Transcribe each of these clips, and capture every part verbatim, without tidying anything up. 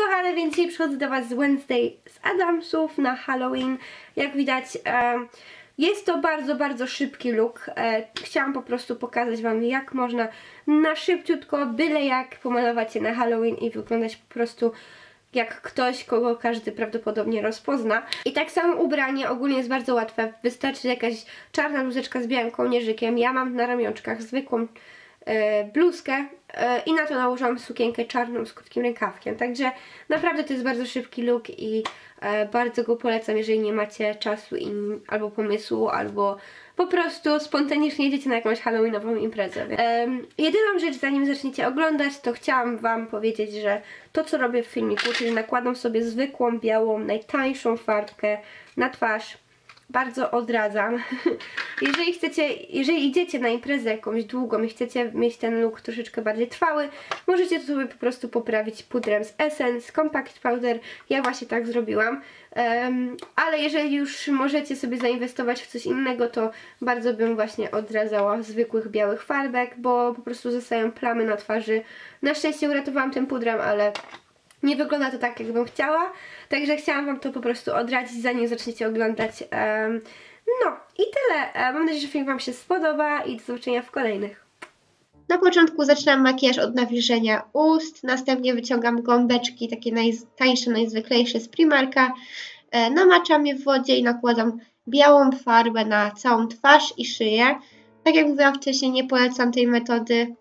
kochane, więc dzisiaj przychodzę do Was z Wednesday z Addamsów na Halloween. Jak widać, e, jest to bardzo, bardzo szybki look. E, chciałam po prostu pokazać Wam, jak można na szybciutko, byle jak pomalować się na Halloween i wyglądać po prostu jak ktoś, kogo każdy prawdopodobnie rozpozna. I tak samo ubranie ogólnie jest bardzo łatwe. Wystarczy jakaś czarna bluzeczka z białym kołnierzykiem. Ja mam na ramionczkach zwykłą e, bluzkę e, i na to nałożyłam sukienkę czarną z krótkim rękawkiem. Także naprawdę to jest bardzo szybki look i e, bardzo go polecam, jeżeli nie macie czasu i, albo pomysłu, albo po prostu spontanicznie jedziecie na jakąś halloweenową imprezę. Um, jedyną rzecz, zanim zaczniecie oglądać, to chciałam Wam powiedzieć, że to, co robię w filmiku, czyli nakładam sobie zwykłą, białą, najtańszą farbkę na twarz, bardzo odradzam. Jeżeli chcecie, jeżeli idziecie na imprezę jakąś długą i chcecie mieć ten look troszeczkę bardziej trwały, możecie to sobie po prostu poprawić pudrem z Essence, Compact Powder. Ja właśnie tak zrobiłam. Um, ale jeżeli już możecie sobie zainwestować w coś innego, to bardzo bym właśnie odradzała zwykłych białych farbek, bo po prostu zostają plamy na twarzy. Na szczęście uratowałam tym pudrem, ale nie wygląda to tak, jakbym chciała, także chciałam Wam to po prostu odradzić, zanim zaczniecie oglądać. Um, no i tyle. Mam nadzieję, że film Wam się spodoba i do zobaczenia w kolejnych. Na początku zaczynam makijaż od nawilżenia ust, następnie wyciągam gąbeczki, takie najtańsze, najzwyklejsze z Primarka, e, namaczam je w wodzie i nakładam białą farbę na całą twarz i szyję. Tak jak mówiłam wcześniej, nie polecam tej metody.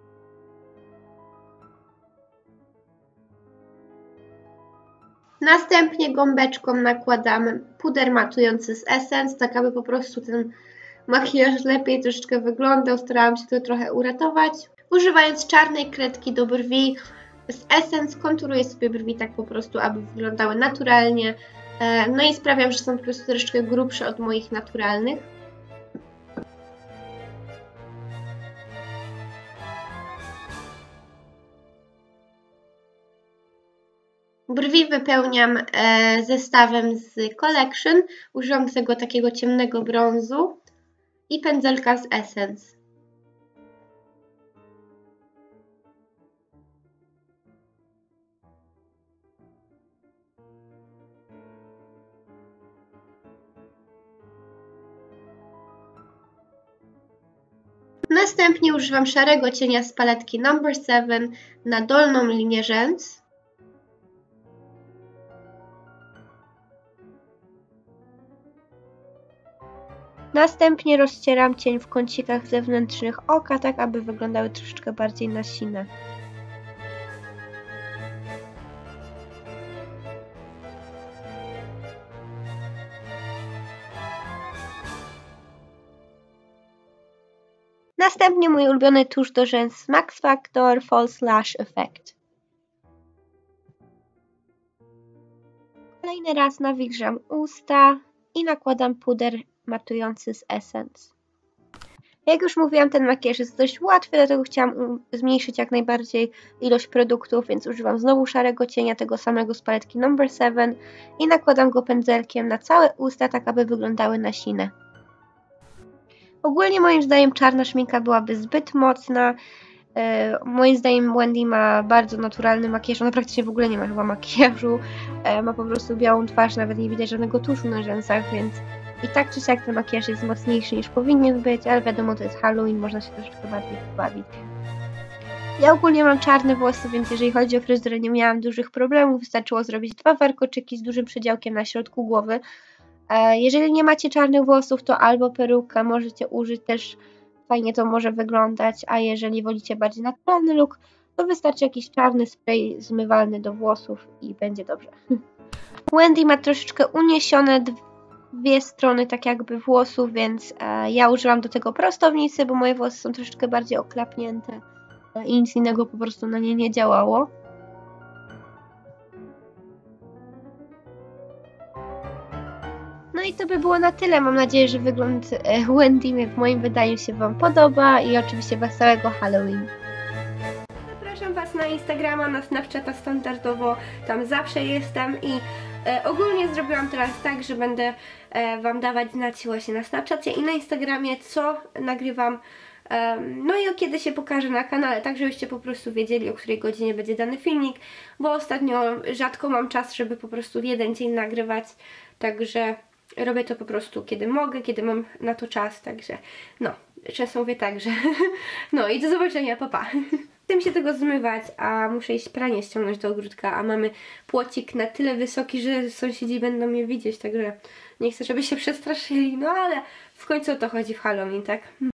Następnie gąbeczką nakładam puder matujący z Essence, tak aby po prostu ten makijaż lepiej troszeczkę wyglądał. Starałam się to trochę uratować. Używając czarnej kredki do brwi z Essence konturuję sobie brwi tak po prostu, aby wyglądały naturalnie. No i sprawiam, że są po prostu troszeczkę grubsze od moich naturalnych. Brwi wypełniam e, zestawem z Collection. Używam tego takiego ciemnego brązu i pędzelka z Essence. Następnie używam szarego cienia z paletki Number seven na dolną linię rzęs. Następnie rozcieram cień w kącikach zewnętrznych oka, tak aby wyglądały troszeczkę bardziej na sinę. Następnie mój ulubiony tusz do rzęs Max Factor False Lash Effect. Kolejny raz nawilżam usta i nakładam puder matujący z Essence. Jak już mówiłam, ten makijaż jest dość łatwy, dlatego chciałam zmniejszyć jak najbardziej ilość produktów, więc używam znowu szarego cienia, tego samego z paletki Number seven i nakładam go pędzelkiem na całe usta, tak aby wyglądały na sinę. Ogólnie moim zdaniem czarna szminka byłaby zbyt mocna. E, moim zdaniem Wendy ma bardzo naturalny makijaż, ona praktycznie w ogóle nie ma chyba makijażu, e, ma po prostu białą twarz, nawet nie widać żadnego tuszu na rzęsach, więc i tak czy siak ten makijaż jest mocniejszy niż powinien być, ale wiadomo, to jest Halloween, można się troszeczkę bardziej pobawić. Ja ogólnie mam czarne włosy, więc jeżeli chodzi o fryzurę, nie miałam dużych problemów, wystarczyło zrobić dwa warkoczyki z dużym przedziałkiem na środku głowy. Jeżeli nie macie czarnych włosów, to albo perukę możecie użyć, też fajnie to może wyglądać, a jeżeli wolicie bardziej naturalny look, to wystarczy jakiś czarny spray zmywalny do włosów i będzie dobrze. Wendy ma troszeczkę uniesione dwie strony tak jakby włosów, więc e, ja używam do tego prostownicy, bo moje włosy są troszeczkę bardziej oklapnięte e, i nic innego po prostu na nie nie działało. No i to by było na tyle. Mam nadzieję, że wygląd e, Wendy w moim wydaniu się Wam podoba i oczywiście wesołego Halloween. Zapraszam Was na Instagrama, na Snapchata standardowo, tam zawsze jestem i e, ogólnie zrobiłam teraz tak, że będę e, Wam dawać znać właśnie na Snapchacie i na Instagramie, co nagrywam Um, no i kiedy się pokaże na kanale, tak żebyście po prostu wiedzieli, o której godzinie będzie dany filmik, bo ostatnio rzadko mam czas, żeby po prostu w jeden dzień nagrywać, także robię to po prostu kiedy mogę, kiedy mam na to czas, także no, często mówię tak, że no i do zobaczenia, pa pa. Chcę mi się tego zmywać, a muszę iść pranie ściągnąć do ogródka, a mamy płocik na tyle wysoki, że sąsiedzi będą mnie widzieć, także nie chcę, żeby się przestraszyli, no ale w końcu o to chodzi w Halloween, tak?